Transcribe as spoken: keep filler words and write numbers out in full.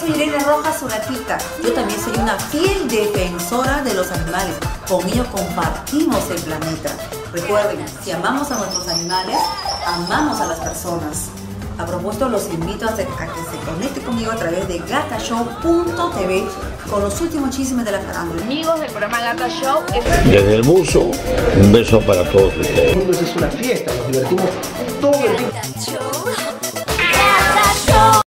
soy Irene Rojas, su gatita. Yo también soy una fiel defensora de los animales. Con ellos compartimos el planeta. Recuerden, si amamos a nuestros animales, amamos a las personas. A propósito, los invito a, que se conecten conmigo a través de gata show punto t v con los últimos chismes de la farándula. Amigos del programa Gata Show. Desde el buzo, un beso para todos ustedes. Es una fiesta, nos divertimos todo el tiempo.